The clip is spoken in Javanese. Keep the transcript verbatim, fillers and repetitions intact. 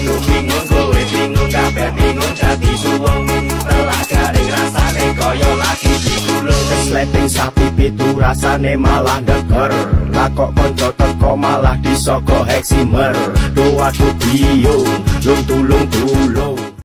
Aku bingung kowe bingung kabeh bingung dadi suwung telak garing rasane kaya lagi digulung Sleting sapi pitu rasane malah deger lah kok konco teko malah disoko heksimer do aku bingung lung tulung tulung